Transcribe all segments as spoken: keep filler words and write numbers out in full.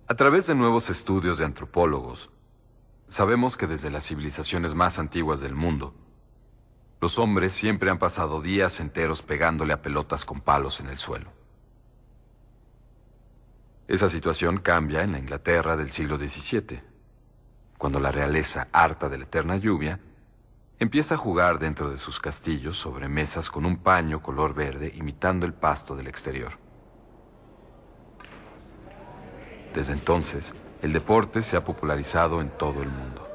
A través de nuevos estudios de antropólogos, sabemos que desde las civilizaciones más antiguas del mundo, los hombres siempre han pasado días enteros pegándole a pelotas con palos en el suelo. Esa situación cambia en la Inglaterra del siglo diecisiete, cuando la realeza, harta de la eterna lluvia, empieza a jugar dentro de sus castillos sobre mesas con un paño color verde imitando el pasto del exterior. Desde entonces, el deporte se ha popularizado en todo el mundo.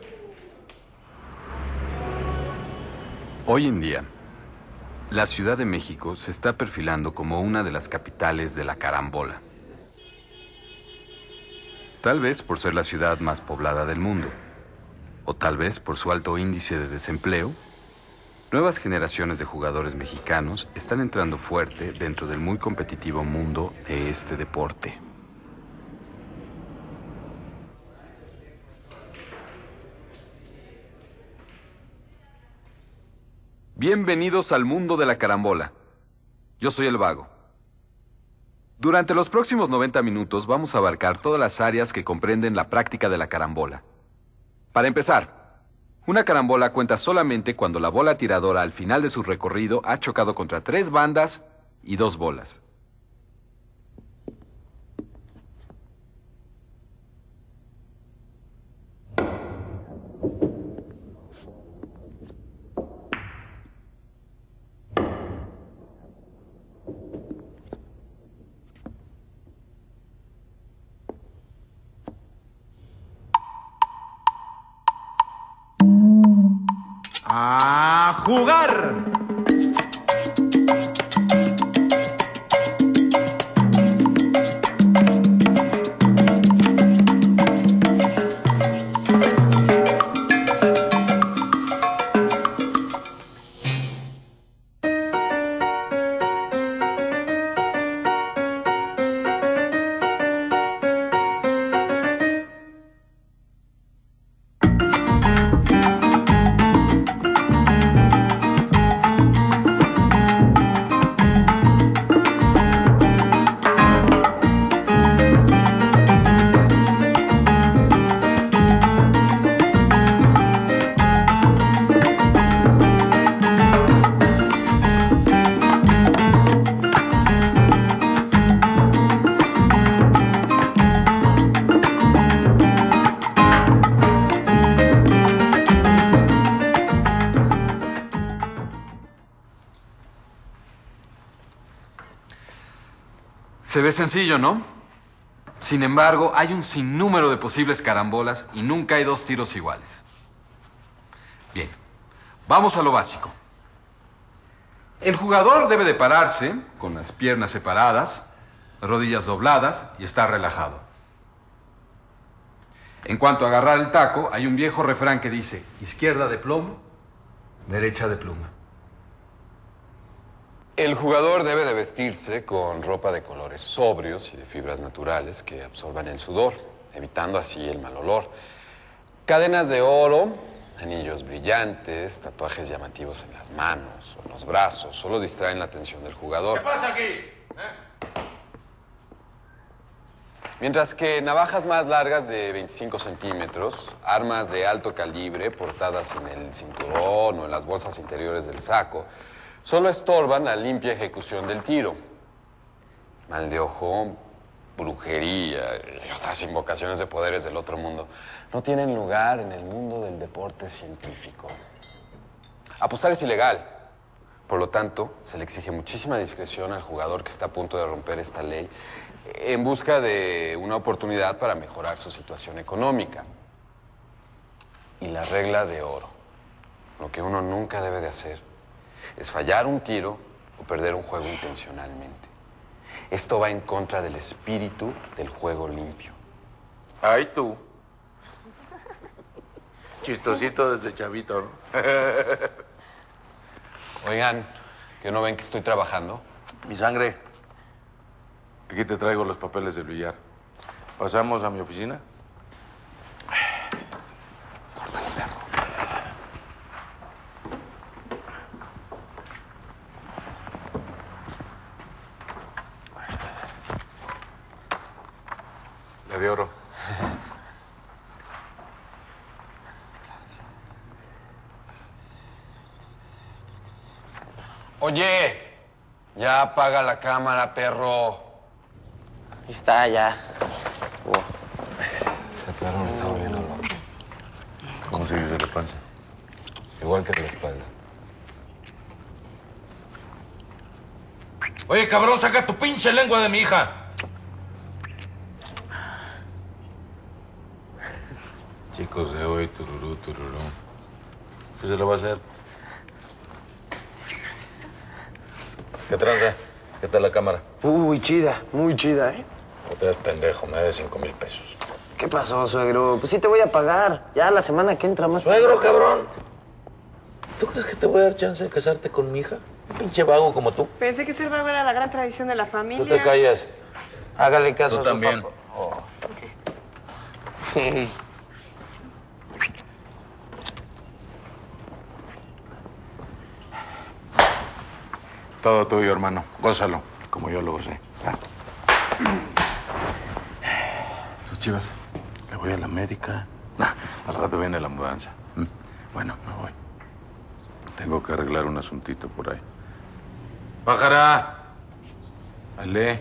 Hoy en día, la Ciudad de México se está perfilando como una de las capitales de la carambola. Tal vez por ser la ciudad más poblada del mundo, o tal vez por su alto índice de desempleo, nuevas generaciones de jugadores mexicanos están entrando fuerte dentro del muy competitivo mundo de este deporte. Bienvenidos al mundo de la carambola. Yo soy el Vago. Durante los próximos noventa minutos vamos a abarcar todas las áreas que comprenden la práctica de la carambola. Para empezar, una carambola cuenta solamente cuando la bola tiradora al final de su recorrido ha chocado contra tres bandas y dos bolas. ¡A jugar! Se ve sencillo, ¿no? Sin embargo, hay un sinnúmero de posibles carambolas y nunca hay dos tiros iguales. Bien, vamos a lo básico. El jugador debe de pararse con las piernas separadas, rodillas dobladas y estar relajado. En cuanto a agarrar el taco, hay un viejo refrán que dice: izquierda de plomo, derecha de pluma. El jugador debe de vestirse con ropa de colores sobrios y de fibras naturales que absorban el sudor, evitando así el mal olor. Cadenas de oro, anillos brillantes, tatuajes llamativos en las manos o en los brazos solo distraen la atención del jugador. ¿Qué pasa aquí? ¿Eh? Mientras que navajas más largas de veinticinco centímetros, armas de alto calibre portadas en el cinturón o en las bolsas interiores del saco, solo estorban la limpia ejecución del tiro. Mal de ojo, brujería y otras invocaciones de poderes del otro mundo no tienen lugar en el mundo del deporte científico. Apostar es ilegal. Por lo tanto, se le exige muchísima discreción al jugador que está a punto de romper esta ley en busca de una oportunidad para mejorar su situación económica. Y la regla de oro, lo que uno nunca debe de hacer, es fallar un tiro o perder un juego intencionalmente. Esto va en contra del espíritu del juego limpio. Ay, tú. Chistosito desde chavito, ¿no? Oigan, ¿que no ven que estoy trabajando? Mi sangre. Aquí te traigo los papeles del billar. ¿Pasamos a mi oficina? Córtale, perro. Le Moneda de oro. Oye, ya apaga la cámara, perro. Ahí está, ya. Oh. Ese perro me está volviendo loco. ¿Cómo sigues de la panza? Igual que de la espalda. Oye, cabrón, saca tu pinche lengua de mi hija. Chicos de hoy, tururú, tururú. ¿Qué se le va a hacer? ¿Qué tranza? ¿Qué tal la cámara? Uy, chida, muy chida, ¿eh? No te des pendejo, me debes cinco mil pesos. ¿Qué pasó, suegro? Pues sí te voy a pagar. Ya la semana que entra más. Suegro, cabrón. ¿Tú crees que te voy a dar chance de casarte con mi hija? Un pinche vago como tú. Pensé que ser vago era la gran tradición de la familia. Tú te callas. Hágale caso Tú a su también. papá. Oh. Sí. Todo tuyo, hermano. Gózalo, como yo lo gocé. ¿Ya? ¿Tus chivas? Le voy a la América. Nah, al rato viene la mudanza. ¿Mm? Bueno, me voy. Tengo que arreglar un asuntito por ahí. ¡Pájara! Vale.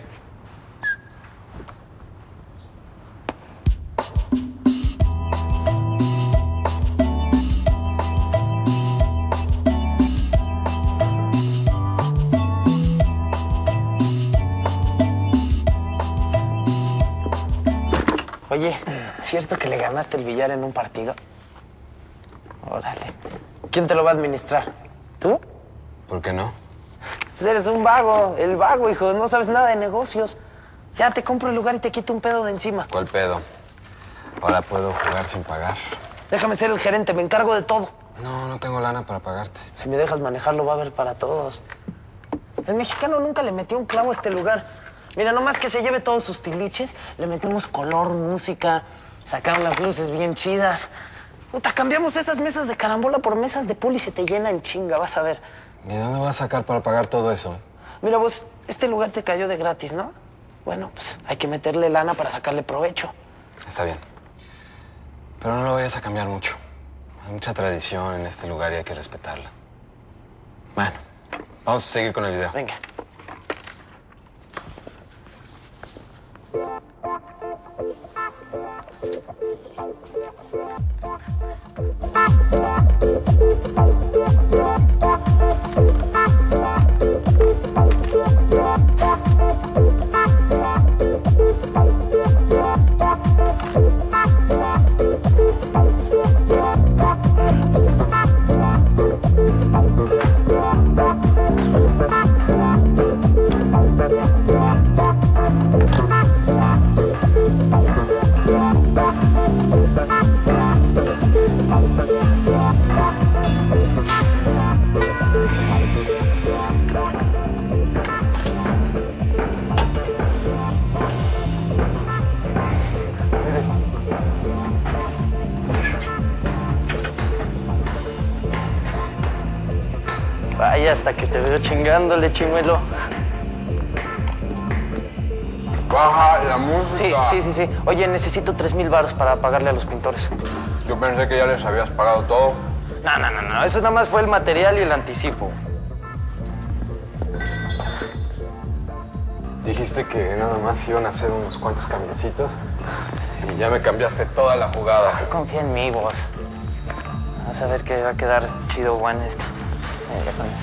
Oye, ¿cierto que le ganaste el billar en un partido? Órale. ¿Quién te lo va a administrar? ¿Tú? ¿Por qué no? Pues eres un vago, el vago, hijo. No sabes nada de negocios. Ya te compro el lugar y te quito un pedo de encima. ¿Cuál pedo? Ahora puedo jugar sin pagar. Déjame ser el gerente, me encargo de todo. No, no tengo lana para pagarte. Si me dejas manejarlo, va a haber para todos. El mexicano nunca le metió un clavo a este lugar. Mira, nomás que se lleve todos sus tiliches, le metemos color, música, sacar unas luces bien chidas. Puta, cambiamos esas mesas de carambola por mesas de pool y se te llena en chinga, vas a ver. ¿Y de dónde vas a sacar para pagar todo eso? Mira vos, este lugar te cayó de gratis, ¿no? Bueno, pues hay que meterle lana para sacarle provecho. Está bien. Pero no lo vayas a cambiar mucho. Hay mucha tradición en este lugar y hay que respetarla. Bueno, vamos a seguir con el video. Venga. Vaya, hasta que te veo chingándole, chimuelo. Baja la música. Sí, sí, sí, sí. Oye, necesito tres mil baros para pagarle a los pintores. Yo pensé que ya les habías pagado todo. No, no, no, no. Eso nada más fue el material y el anticipo. Dijiste que nada más iban a hacer unos cuantos cambiecitos. Y ya me cambiaste toda la jugada. Confía en mí, vos. Vas a ver que va a quedar chido, Juan, esto. Eh, ya con eso.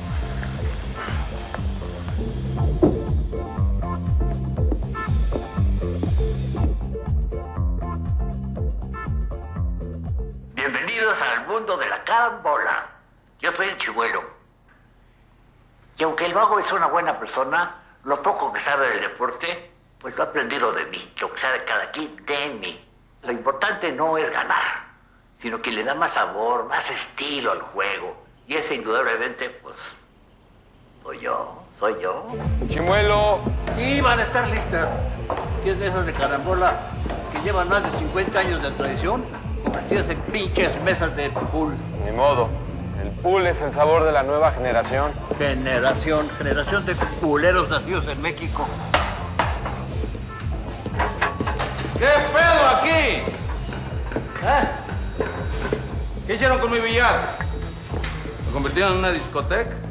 Bienvenidos al mundo de la carambola. Yo soy el Chimuelo. Y aunque el vago es una buena persona, lo poco que sabe del deporte, pues lo ha aprendido de mí. Lo que sabe cada quien de mí. Lo importante no es ganar, sino que le da más sabor, más estilo al juego. Y ese indudablemente, pues, soy yo, soy yo. Chimuelo. Y van a estar listas. diez de esas de carambola que llevan más de cincuenta años de tradición, convertidas en pinches mesas de pool. Ni modo. El pool es el sabor de la nueva generación. Generación, generación de culeros nacidos en México. ¿Qué pedo aquí? ¿Eh? ¿Qué hicieron con mi billar? ¿Lo convirtieron en una discoteca?